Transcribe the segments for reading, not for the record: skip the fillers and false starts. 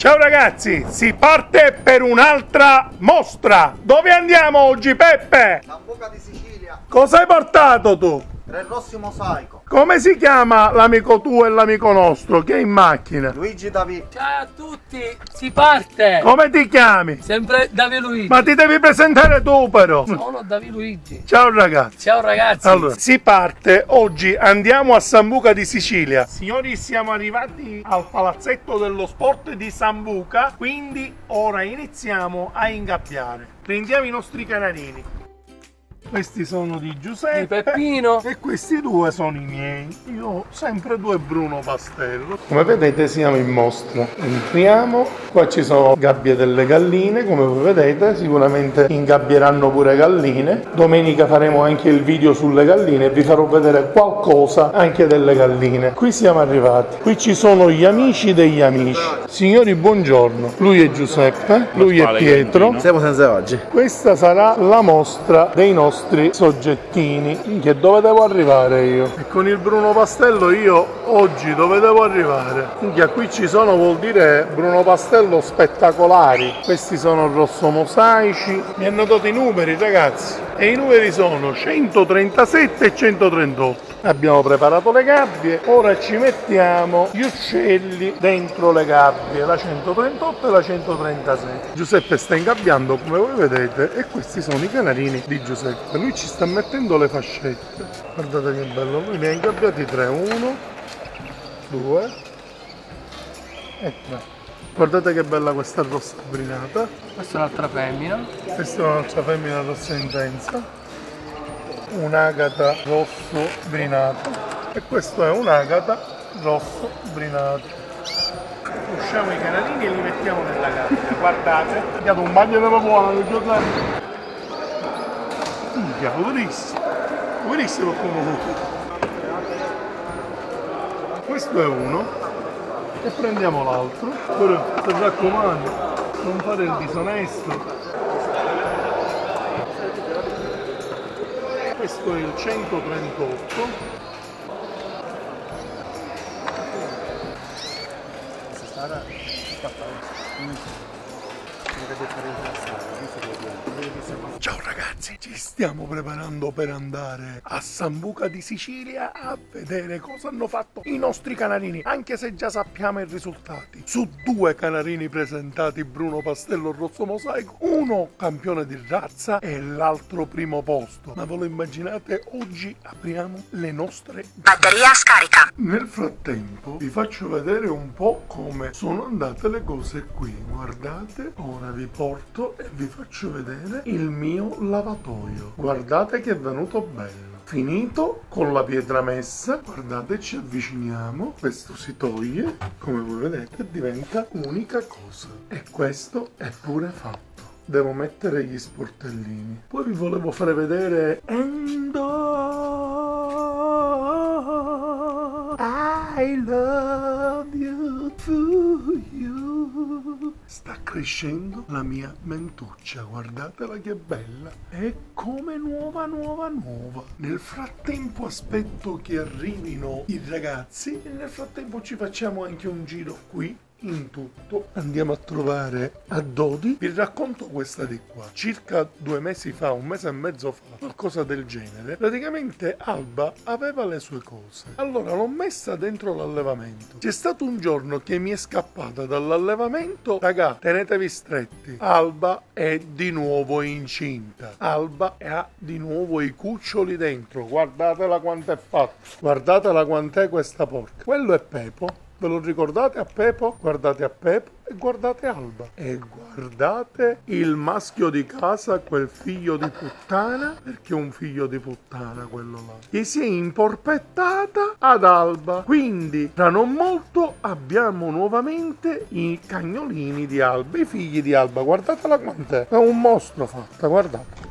Ciao ragazzi, si parte per un'altra mostra. Dove andiamo oggi, Peppe? Sambuca di Sicilia. Cosa hai portato tu? Tre rossi mosaico. Come si chiama l'amico tuo e l'amico nostro che è in macchina? Luigi Davi. Ciao a tutti, si parte! Come ti chiami? Sempre Davi Luigi. Ma ti devi presentare tu però. Sono Davi Luigi. Ciao ragazzi. Ciao ragazzi. Allora, si parte, oggi andiamo a Sambuca di Sicilia. Signori, siamo arrivati al palazzetto dello sport di Sambuca, quindi ora iniziamo a ingabbiare. Prendiamo i nostri canarini. Questi sono di Giuseppe Di Peppino. e questi due sono i miei. Io ho sempre due Bruno Pastello. Come vedete siamo in mostra. Entriamo, qua ci sono gabbie delle galline, come voi vedete, sicuramente ingabbieranno pure galline. Domenica faremo anche il video sulle galline e vi farò vedere qualcosa anche delle galline. Qui siamo arrivati. Qui ci sono gli amici degli amici. Signori, buongiorno. Lui è Giuseppe, lui è Pietro. Siamo senza oggi. Questa sarà la mostra dei nostri soggettini. Che dove devo arrivare io? E con il Bruno Pastello io oggi dove devo arrivare? Minchia, qui ci sono, vuol dire Bruno Pastello spettacolari. Questi sono rosso mosaici. Mi hanno dato i numeri, ragazzi, e i numeri sono 137 e 138. Abbiamo preparato le gabbie, ora ci mettiamo gli uccelli dentro le gabbie, la 138 e la 136. Giuseppe sta ingabbiando, come voi vedete, e questi sono i canarini di Giuseppe. Lui ci sta mettendo le fascette. Guardate che bello, lui ne ha ingabbiati 3, 1, 2 e 3. Guardate che bella questa rossa brinata. Questa è un'altra femmina. Questa è un'altra femmina rossa intensa. Un'agata rosso brinato e questo è un'agata rosso brinato. Usciamo i canarini e li mettiamo nella gabbia. Guardate, ho dato un bagno della buona, Giordano. Minchia, lo vedessi come questo è uno e prendiamo l'altro. Però ti raccomando, non fare il disonesto. Questo è il 138. Ciao ragazzi, ci stiamo preparando per andare a Sambuca di Sicilia a vedere cosa hanno fatto i nostri canarini, anche se già sappiamo i risultati. Su 2 canarini presentati, Bruno Pastello rosso mosaico, uno campione di razza e l'altro primo posto. Ma ve lo immaginate? Oggi apriamo le nostre batteria scarica. Nel frattempo vi faccio vedere un po' come sono andate le cose qui. Guardate, ora vi porto e vi faccio vedere il mio lavatoio. Guardate che è venuto bello. Finito con la pietra messa, guardate, ci avviciniamo, questo si toglie, come voi vedete diventa unica cosa e questo è pure fatto. Devo mettere gli sportellini. Poi vi volevo fare vedere I love you to you. Sta crescendo la mia mentuccia, guardatela che bella. È come nuova. Nel frattempo aspetto che arrivino i ragazzi e nel frattempo ci facciamo anche un giro qui. In tutto andiamo a trovare a Dodi. Vi racconto questa di qua. Circa 2 mesi fa, 1 mese e mezzo fa, qualcosa del genere, praticamente Alba aveva le sue cose. Allora l'ho messa dentro l'allevamento. C'è stato un giorno che mi è scappata dall'allevamento. Raga, tenetevi stretti, Alba è di nuovo incinta. Alba ha di nuovo i cuccioli dentro. Guardatela quanto è fatta. Guardatela quant'è questa porca. Quello è Pepo. Ve lo ricordate a Pepo? Guardate a Pepo e guardate Alba. E guardate il maschio di casa, quel figlio di puttana, perché è un figlio di puttana quello là, che si è imporpettata ad Alba. Quindi tra non molto abbiamo nuovamente i cagnolini di Alba, i figli di Alba. Guardatela quant'è. È un mostro fatta, guardate.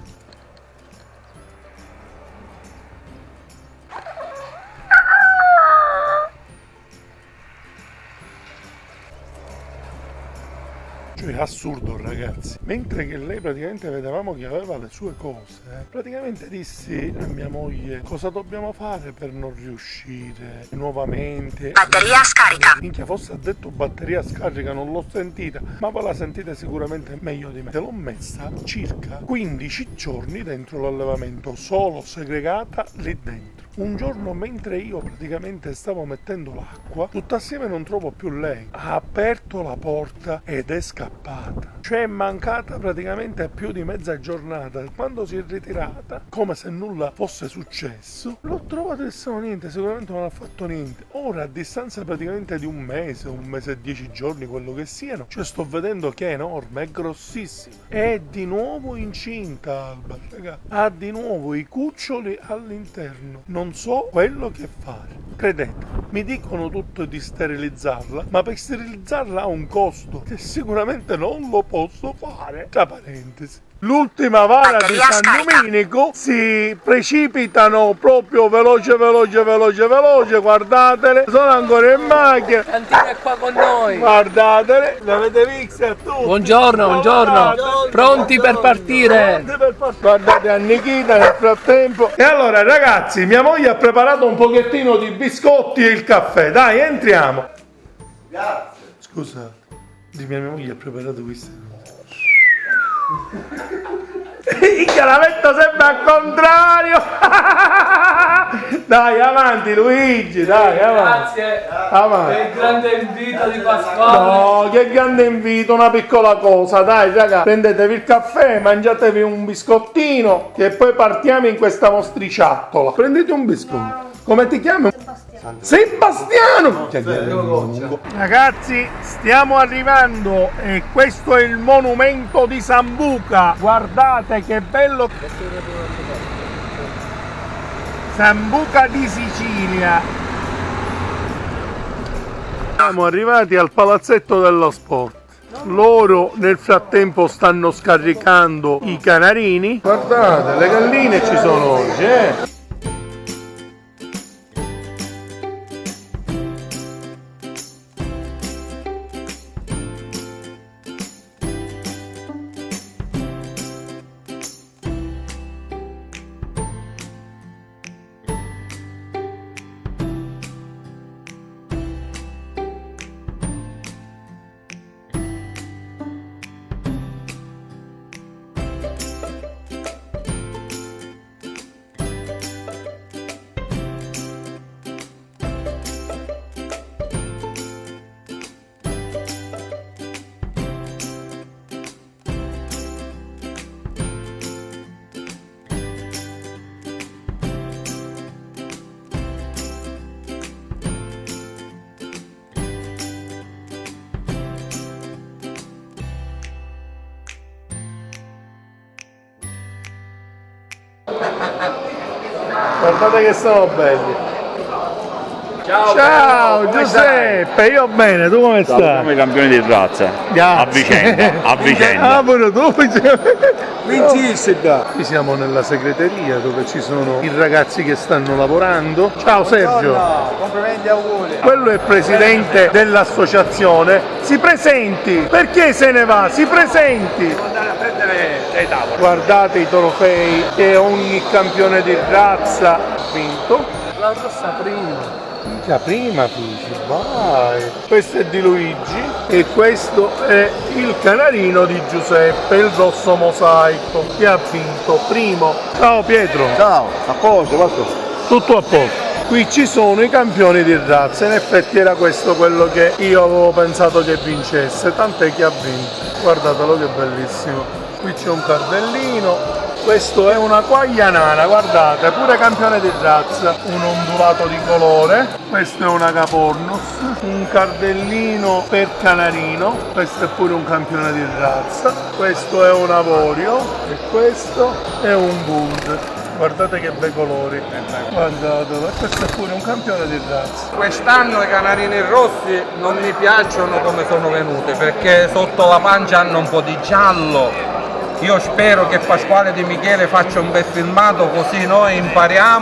Cioè assurdo, ragazzi. Mentre che lei praticamente vedevamo che aveva le sue cose, praticamente dissi a mia moglie cosa dobbiamo fare per non riuscire nuovamente. Batteria scarica. Minchia, fosse ha detto batteria scarica, non l'ho sentita, ma voi la sentite sicuramente meglio di me. Te l'ho messa circa 15 giorni dentro l'allevamento, solo segregata lì dentro. Un giorno, mentre io praticamente stavo mettendo l'acqua, tutta assieme non trovo più lei. Ha aperto la porta ed è scappata. Cioè è mancata praticamente più di mezza giornata. Quando si è ritirata, come se nulla fosse successo, l'ho trovata e stavo niente, sicuramente non ha fatto niente. Ora, a distanza praticamente di un mese e 10 giorni, quello che siano, cioè sto vedendo che è enorme, è grossissima. È di nuovo incinta, Alba, raga. Ha di nuovo i cuccioli all'interno. Non so quello che fare. Credete, mi dicono tutto di sterilizzarla, ma per sterilizzarla ha un costo che sicuramente non lo posso fare. Tra parentesi. L'ultima vara di San Domenico si precipitano proprio veloce, guardatele, sono ancora in macchina. Cantina è qua con noi. Guardatele, le avete viste a tutti. Buongiorno. Pronti per partire. Guardate a Nikita nel frattempo. E allora ragazzi, mia moglie ha preparato un pochettino di biscotti e il caffè. Dai, entriamo. Grazie. Scusa, di mia moglie ha preparato queste. Il calametto sempre al contrario. Dai, avanti Luigi, dai, avanti. Grazie. Avanti. Che grande invito di Pasquale. No, che grande invito, una piccola cosa, dai raga, prendetevi il caffè, mangiatevi un biscottino, che poi partiamo in questa mostriciattola. Prendete un biscotto. Come ti chiami? Sebastiano! Ragazzi, stiamo arrivando e questo è il monumento di Sambuca. Guardate che bello! Sambuca di Sicilia. Siamo arrivati al palazzetto dello sport. Loro nel frattempo stanno scaricando i canarini. Guardate, le galline ci sono oggi, Guardate che sono belli. Ciao Giuseppe, io bene, tu come stai? Siamo i campioni di razza. A vicenda. Ah, pure tu. Vincissi da. Qui siamo nella segreteria dove ci sono i ragazzi che stanno lavorando. Ciao Sergio. Complimenti e auguri. Quello è il presidente dell'associazione. Si presenti. Perché se ne va? Si presenti. Andare a prendere dei tavoli. Guardate i trofei che ogni campione di razza ha vinto. La rossa prima. Minchia, prima fici, vai. Questo è di Luigi e questo è il canarino di Giuseppe, il rosso mosaico, che ha vinto primo. Ciao Pietro. Ciao, a posto, basta. Tutto a posto. Qui ci sono i campioni di razza, in effetti era questo quello che io avevo pensato che vincesse, tant'è che ha vinto. Guardatelo che bellissimo. Qui c'è un cardellino. Questo è una quaglia nana, guardate, pure campione di razza, un ondulato di colore, questo è una capornos, un cardellino per canarino, questo è pure un campione di razza, questo è un avorio e questo è un bund. Guardate che bei colori, guardatelo, e questo è pure un campione di razza. Quest'anno i canarini rossi non mi piacciono come sono venuti perché sotto la pancia hanno un po' di giallo. Io spero che Pasquale Di Michele faccia un bel filmato così noi impariamo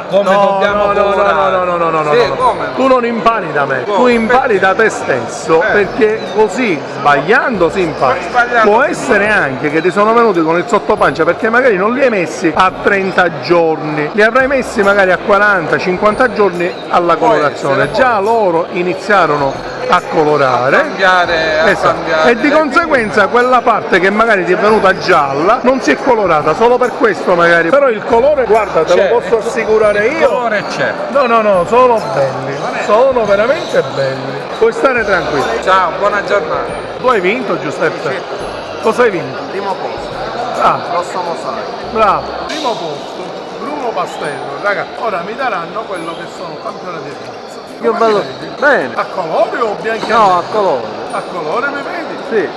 come dobbiamo colorare. No. Sì, come no? Tu non impari da me, tu Come? impari da te stesso, perché così sbagliando si impara. Sbagliando Può si essere anche che ti sono venuti con il sottopancia perché magari non li hai messi a 30 giorni, li avrai messi magari a 40-50 giorni alla colorazione. essere, Già loro iniziarono a colorare. Cambiare, Esatto. cambiare. E di conseguenza quella parte che magari ti è venuta gialla non si è colorata, solo per questo magari. Però il colore, guarda, te C'è. lo posso assicurare Il io. colore c'è. No, sono belli, sono veramente belli. Puoi stare tranquillo. Ciao, buona giornata. Tu hai vinto, Giuseppe? Cosa hai vinto? Primo posto, Ah, grosso mosaico. bravo. Primo posto, Bruno Pastello. Raga, ora mi daranno quello che sono campione di razza. Che bello. Bene. A colore o bianco? No, a colore. A colore mi vedi?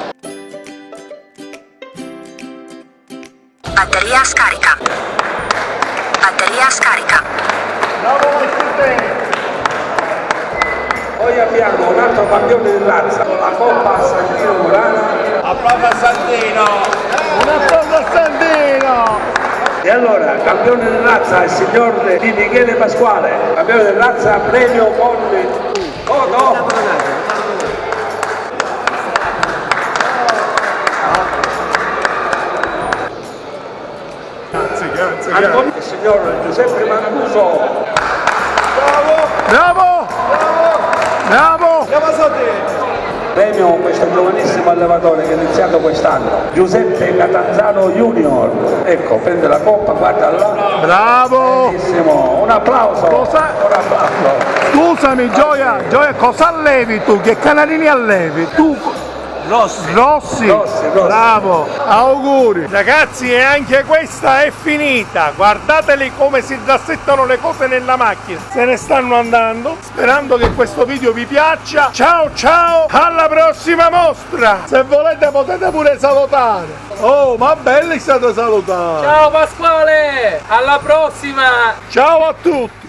Sì. Batteria scarica. Batteria scarica. Bravo Maestro. Poi abbiamo un altro campione di razza con la Coppa Santino Murano. Applauso a Santino. Un applauso a Santino! E allora, campione di razza il signor Di Michele Pasquale, campione di razza premio con foto. Grazie. Antonio, il signor Giuseppe Mancuso. Bravo! Premio questo giovanissimo allevatore che è iniziato quest'anno, Giuseppe Catanzaro Junior. Ecco, prende la coppa, guarda là. Bravo! Benissimo, un applauso. Cosa? Un applauso. Scusami Gioia, cosa allevi tu? Che canalini allevi? Tu? Rossi. Bravo, auguri. Ragazzi, e anche questa è finita. Guardateli come si rassettano le cose nella macchina. Se ne stanno andando, sperando che questo video vi piaccia. Ciao, alla prossima mostra. Se volete potete pure salutare. Oh, ma belli state salutare. Ciao Pasquale, alla prossima. Ciao a tutti.